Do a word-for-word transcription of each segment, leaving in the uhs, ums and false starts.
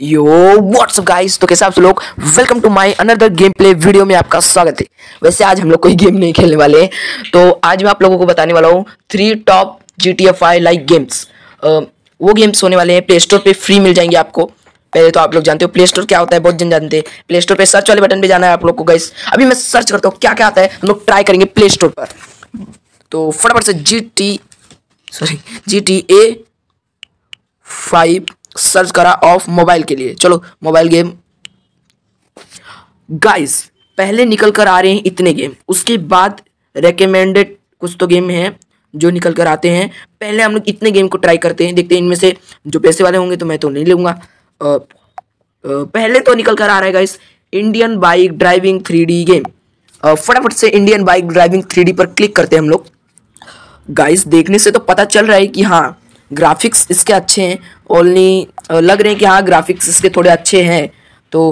यो WhatsApp guys, तो कैसे आप सब लोग। Welcome to my another game play video में आपका स्वागत है। वैसे आज हम लोग कोई गेम नहीं खेलने वाले हैं, तो आज मैं आप लोगों को बताने वाला हूँ three top G T F I like games. वो गेम्स होने वाले हैं, प्ले स्टोर पे फ्री मिल जाएंगे आपको। पहले तो आप लोग जानते हो प्ले स्टोर क्या होता है, बहुत जन जानते हैं। प्ले स्टोर पे सर्च वाले बटन पे जाना है आप लोग को गाइस। अभी मैं सर्च करता हूँ क्या क्या आता है, हम लोग ट्राई करेंगे प्ले स्टोर पर। तो फटाफट से G T sorry G T A five search करा ऑफ मोबाइल के लिए। चलो मोबाइल गेम गाइस, पहले निकल कर आ रहे हैं इतने गेम, उसके बाद रेकमेंडेड कुछ तो गेम हैं जो निकल कर आते हैं। पहले हम लोग इतने गेम को ट्राई करते हैं, देखते हैं इनमें से जो पैसे वाले होंगे तो मैं तो नहीं लूँगा। पहले तो निकल कर आ रहा है guys Indian bike driving three D game. फटाफट से Indian bike driving three D पर क्लिक करते हैं हम लोग। गाइस देखने से तो पता चल रहा है कि हाँ ग्राफिक्स इसके अच्छे हैं, ओनली लग रहे हैं कि हाँ ग्राफिक्स इसके थोड़े अच्छे हैं। तो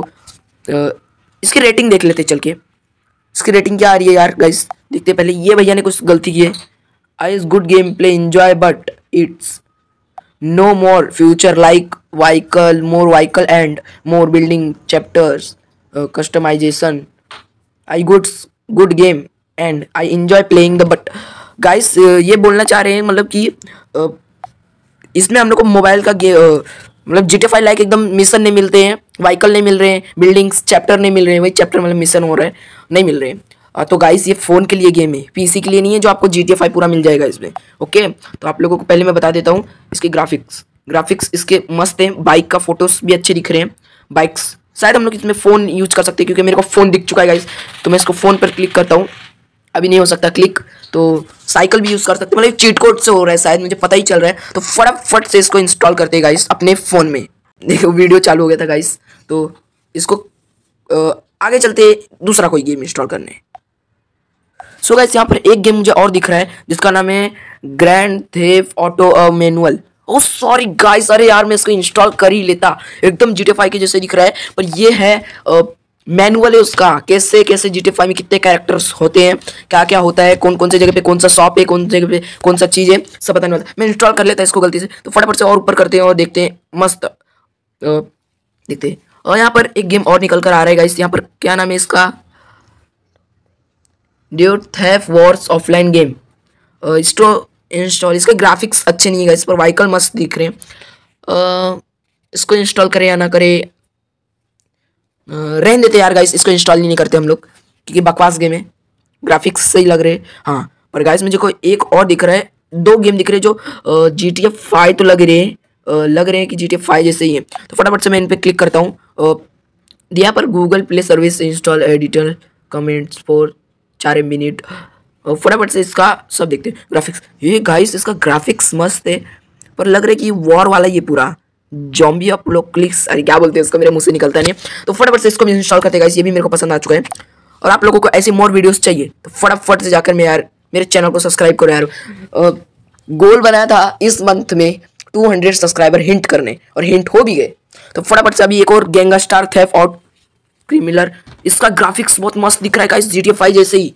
इसकी रेटिंग देख लेते चल के। इसकी रेटिंग क्या आ रही है यार गाइस, देखते पहले। ये भैया ने कुछ गलती की है। I is good game play enjoy but it's no more future like vehicle more vehicle and more building chapters customisation. I good good game and I enjoy playing the but. Guys ये बोलना चाह रहे हैं मतलब कि uh, इसमें हम लोग को मोबाइल का गे मतलब G T F I like एकदम मिशन नहीं मिलते हैं, व्हीकल नहीं मिल रहे हैं, बिल्डिंग्स चैप्टर नहीं मिल रहे हैं, वही चैप्टर मतलब मिशन हो रहा है नहीं मिल रहे हैं। आ, तो गाइस ये फ़ोन के लिए गेम है, पीसी के लिए नहीं है, जो आपको जी टी एफ आई पूरा मिल जाएगा इसमें। ओके, तो आप लोगों को पहले मैं बता देता हूँ इसके ग्राफिक्स। ग्राफिक्स इसके मस्त हैं, बाइक का फोटोज भी अच्छे दिख रहे हैं। बाइक्स शायद हम लोग इसमें फ़ोन यूज कर सकते हैं, क्योंकि मेरे को फ़ोन दिख चुका है गाइस। तो मैं इसको फ़ोन पर क्लिक करता हूँ, अभी नहीं हो सकता क्लिक। तो साइकिल भी यूज़ कर सकते हैं, मतलब चीट कोड से हो रहा है शायद, मुझे पता ही चल रहा है। तो फटाफट से इसको इंस्टॉल करते हैं गाइस अपने फ़ोन में। देखो वीडियो चालू हो गया था गाइस, तो इसको आ, आगे चलते दूसरा कोई गेम इंस्टॉल करने। सो गाइस यहाँ पर एक गेम मुझे और दिख रहा है जिसका नाम है Grand Theft Auto manual. Oh sorry guys, अरे यार मैं इसको इंस्टॉल कर ही लेता, एकदम जी टी एफ आई के जैसे दिख रहा है, पर ये है आ, मैनुअल है उसका। कैसे कैसे जी टी एफ आई में कितने कैरेक्टर्स होते हैं, क्या क्या होता है, कौन कौन से जगह पे कौन सा शॉप है, कौन सी जगह पे कौन सा चीज़ है, सब पता नहीं होता। मैं इंस्टॉल कर लेता इसको गलती से। तो फटाफट से और ऊपर करते हैं और देखते हैं मस्त आ, देखते हैं। और यहाँ पर एक गेम और निकल कर आ रहा है गाइस, यहाँ पर क्या नाम है इसका, dude theft wars offline game. Install install इसके ग्राफिक्स अच्छे नहीं है इस पर, व्हीकल मस्त दिख रहे हैं। इसको इंस्टॉल करें या ना करें, रहने देते यार गाइस, इसको इंस्टॉल नहीं करते हम लोग, क्योंकि बकवास गेम है, ग्राफिक्स सही लग रहे हैं हाँ। पर गाइस मुझे कोई एक और दिख रहा है, दो गेम दिख रहे हैं जो जी टी एफ फाइव तो लग रहे हैं, लग रहे हैं कि जी टी एफ फाइव जैसे ही है। तो फटाफट से मैं इन पर क्लिक करता हूँ। यहाँ पर Google play service install editor comments for चार मिनट। फटाफट से इसका सब देखते हैं ग्राफिक्स। ये गाइस इसका ग्राफिक्स मस्त है, पर लग रहा है कि वॉर वाला ये पूरा जॉम्बी अपोकलिप्स, अरे क्या बोलते हैं उसका, मेरे मुंह से निकलता नहीं है। तो फटाफट से इसको भी इंस्टॉल करते हैं गाइस, ये भी मेरे को पसंद आ चुका है। और आप लोगों को ऐसे मोर वीडियोस चाहिए तो फटाफट से जाकर मैं यार मेरे चैनल को सब्सक्राइब करो यार। गोल बनाया था इस मंथ में टू हंड्रेड सब्सक्राइबर हिंट करने, और हिंट हो भी गए। तो फटाफट से अभी एक और गैंगस्टर थेफ्ट और क्रिमिनल, इसका ग्राफिक्स बहुत मस्त दिख रहा है guys, G T F I जैसे ही,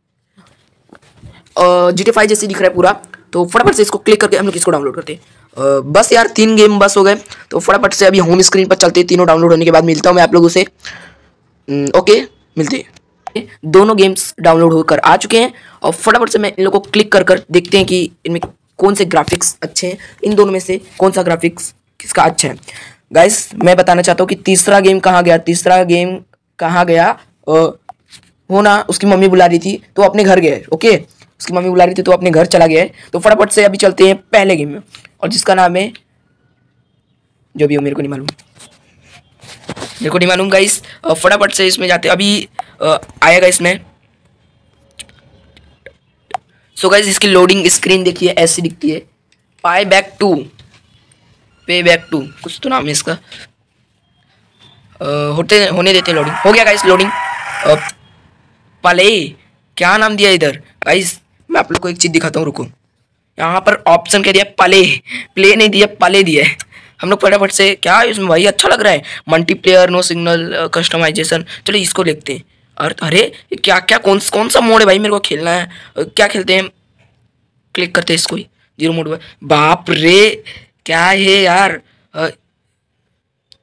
जी टी एफ आई जैसे दिख रहा है पूरा। तो फटाफट से इसको क्लिक करके हम लोग इसको डाउनलोड करते हैं। Uh, बस यार तीन गेम बस हो गए। तो फटाफट से अभी होम स्क्रीन पर चलते हैं, तीनों डाउनलोड होने के बाद मिलता हूँ मैं आप लोगों से। ओके मिलते हैं। दोनों गेम्स डाउनलोड होकर आ चुके हैं, और फटाफट से मैं इन लोगों को क्लिक कर कर देखते हैं कि इनमें कौन से ग्राफिक्स अच्छे हैं, इन दोनों में से कौन सा ग्राफिक्स किसका अच्छा है। गाइस मैं बताना चाहता हूँ कि तीसरा गेम कहाँ गया, तीसरा गेम कहाँ गया होना, उसकी मम्मी बुला रही थी तो अपने घर गए। ओके, उसकी मम्मी बुला रही थी तो अपने घर चला गया है। तो फटाफट से अभी चलते हैं पहले गेम में, और जिसका नाम है, जो भी हो मेरे को नहीं मालूम, मेरे को नहीं मालूम गाइस। फटाफट से इसमें जाते हैं, अभी आएगा इसमें। सो गाइस इसकी लोडिंग स्क्रीन देखिए ऐसी दिखती है, पाई बैक टू पे बैक टू कुछ तो नाम है इसका। uh, होते होने देते लोडिंग। हो गया गाइस लोडिंग। uh, पले क्या नाम दिया इधर गाइस, मैं आप लोग को एक चीज़ दिखाता हूँ, रुको। यहाँ पर ऑप्शन क्या दिया, पले, प्ले नहीं दिया, पले दिया है। हम लोग फटाफट से, क्या इसमें भाई अच्छा लग रहा है, मल्टीप्लेयर नो सिग्नल कस्टमाइजेशन। चलो इसको देखते हैं। और अरे क्या क्या कौन कौन सा मोड है भाई, मेरे को खेलना है। क्या खेलते हैं, क्लिक करते हैं इसको ही, जीरो मोड। बाप रे क्या है यार,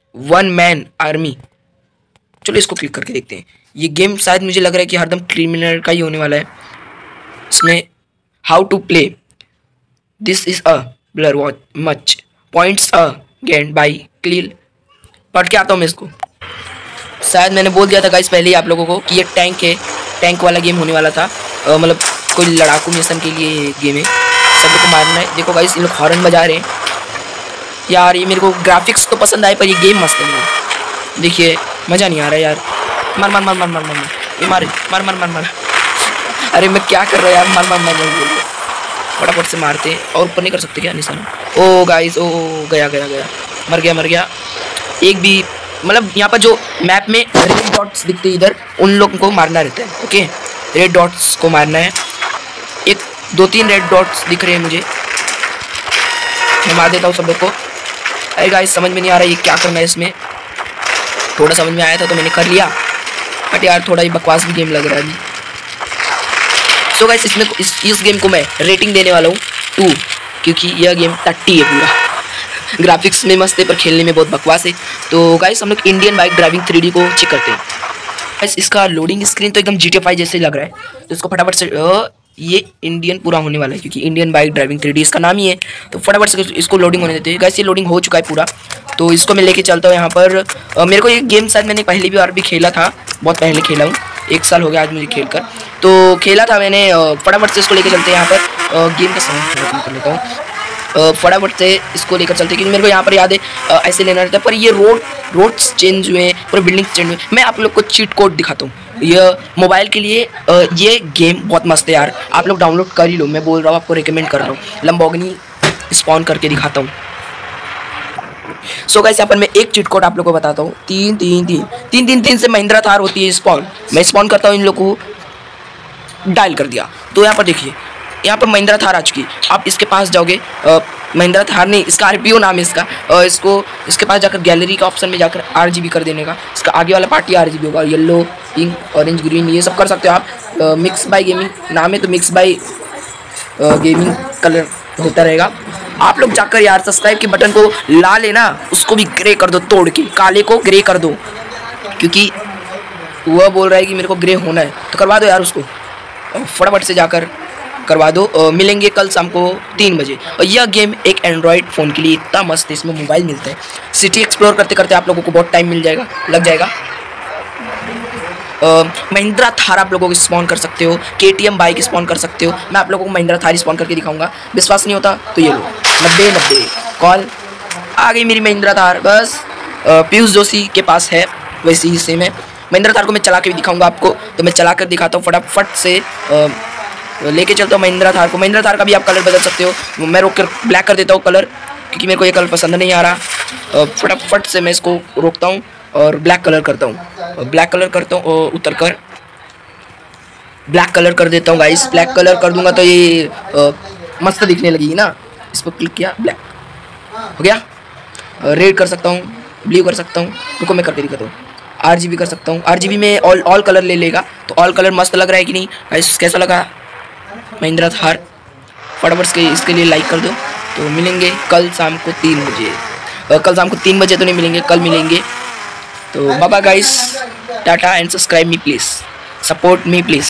वन मैन आर्मी। चलो इसको क्लिक करके देखते हैं। ये गेम शायद मुझे लग रहा है कि हरदम क्रिमिनल का ही होने वाला है। इसमें how to play, this is a blur watch much points again by click. पढ़ के आता हूँ मैं इसको। शायद मैंने बोल दिया था गाइस पहले ही आप लोगों को कि ये टैंक है, टैंक वाला गेम होने वाला था। मतलब कोई लड़ाकू मिशन के लिए गेम है, सब लोग को मारना है। देखो गाइस इन लोग हॉर्न बजा रहे हैं यार। ये मेरे को ग्राफिक्स तो पसंद आए पर ये गेम मस्त है। देखिए मज़ा नहीं आ रहा है यार। मार मार मार मार मार मार ये मार मार मार मार मार अरे मैं क्या कर रहा है यार। मार मार मार मार फटाफट से मारते हैं। और ऊपर नहीं कर सकते क्या निशाना? ओ गाइस ओ गया गया गया मर गया मर गया। एक भी मतलब यहाँ पर जो मैप में रेड डॉट्स दिखते हैं इधर, उन लोगों को मारना रहता है। ओके रेड डॉट्स को मारना है। एक दो तीन रेड डॉट्स दिख रहे हैं मुझे, मैं मार देता हूँ सब लोग को। अरे गाइस समझ में नहीं आ रहा ये क्या करना है इसमें। थोड़ा समझ में आया था तो मैंने कर लिया, बट यार थोड़ा ही बकवास भी गेम लग रहा है अभी। सो गाइस इसमें इस, इस गेम को मैं रेटिंग देने वाला हूँ टू, क्योंकि यह गेम टट्टी है पूरा। ग्राफिक्स में मस्त है पर खेलने में बहुत बकवास है। तो गाइस हम लोग Indian bike driving three D को चेक करते हैं। गाइस इसका लोडिंग स्क्रीन तो एकदम जी टी ए फाइव जैसे लग रहा है, तो इसको फटाफट से आ, ये इंडियन पूरा होने वाला है क्योंकि Indian bike driving three D इसका नाम ही है। तो फटाफट से इसको लोडिंग होने देते हैं। गाइस ये लोडिंग हो चुका है पूरा, तो इसको मैं लेके चलता हूँ यहाँ पर। आ, मेरे को ये गेम शायद मैंने पहले भी और भी खेला था, बहुत पहले खेला हूँ, एक साल हो गया आज मुझे खेल कर। तो खेला था मैंने। फटाफट से इसको लेके चलते हैं यहाँ पर। गेम का समय कर लेता हूँ। फटाफट से इसको लेकर चलते हैं क्योंकि मेरे को यहाँ पर याद है ऐसे लेना रहता है। पर ये रोड रोड्स चेंज हुए, पूरे बिल्डिंग्स चेंज हुए। मैं आप लोग को चीट कोड दिखाता हूँ। ये मोबाइल के लिए ये गेम बहुत मस्त है यार, आप लोग डाउनलोड कर ही लो। मैं बोल रहा हूँ, आपको रिकमेंड कर रहा हूँ। लंबोर्गिनी स्पॉन करके दिखाता हूँ। सो गाइस यहाँ पर मैं एक चीट कोड आप लोग को बताता हूँ। तीन तीन तीन तीन तीन तीन से महिंद्रा थार होती है स्पॉन। मैं स्पॉन करता हूँ, इन लोगों को डायल कर दिया तो यहाँ पर देखिए यहाँ पर महिंद्रा थार आ चुकी। आप इसके पास जाओगे, महिंद्रा थार नहीं इसका आरपीओ नाम है इसका। आ, इसको इसके पास जाकर गैलरी का ऑप्शन में जाकर आरजीबी कर देने का। इसका आगे वाला पार्टी आरजीबी होगा, येलो पिंक ऑरेंज ग्रीन ये सब कर सकते हो आप। मिक्स बाय गेमिंग नाम है तो मिक्स बाय गेमिंग कलर होता रहेगा। आप लोग जाकर यार सब्सक्राइब के बटन को ला लेना, उसको भी ग्रे कर दो, तोड़ के काले को ग्रे कर दो, क्योंकि वह बोल रहा है कि मेरे को ग्रे होना है तो करवा दो यार उसको। फटाफट से जाकर करवा दो। आ, मिलेंगे कल शाम को तीन बजे। और यह गेम एक एंड्रॉयड फ़ोन के लिए इतना मस्त है, इसमें मोबाइल मिलता है। सिटी एक्सप्लोर करते करते आप लोगों को बहुत टाइम मिल जाएगा लग जाएगा। महिंद्रा थार आप लोगों को स्पॉन कर सकते हो, केटीएम बाइक स्पॉन कर सकते हो। मैं आप लोगों को महिंद्रा थार स्पॉन करके दिखाऊंगा। विश्वास नहीं होता तो ये लो नब्बे नब्बे कॉल आ गई मेरी महिंद्रा थार। बस पीयूष जोशी के पास है वैसी ही सेम है। महिंद्रा थार को मैं चला के भी दिखाऊंगा आपको, तो मैं चला कर दिखाता हूँ। फटाफट से आ, लेके चलता हूँ महिंद्रा थार को। महिंद्रा थार का भी आप कलर बदल सकते हो। मैं रोक कर ब्लैक कर देता हूँ कलर, क्योंकि मेरे को ये कलर पसंद नहीं आ रहा। फटाफट से मैं इसको रोकता हूँ और ब्लैक कलर करता हूँ। ब्लैक कलर करता हूँ, उतर कर ब्लैक कलर कर देता हूँ गाइस। ब्लैक कलर कर दूंगा तो ये आ, मस्त दिखने लगेगी ना। इस पर क्लिक किया, ब्लैक हो गया। रेड कर सकता हूँ, ब्लू कर सकता हूँ, रुको मैं करके दिखाता हूँ। आरजीबी कर सकता हूँ, आरजीबी में ऑल ऑल कलर ले लेगा। तो ऑल कलर मस्त लग रहा है कि नहीं गाइस? कैसा लगा महिंद्रा थार? फटाफट से इसके लिए लाइक कर दो। तो मिलेंगे कल शाम को तीन बजे। कल शाम को तीन बजे तो नहीं मिलेंगे, कल मिलेंगे। तो बाबा guys, tata and subscribe me please, support me please.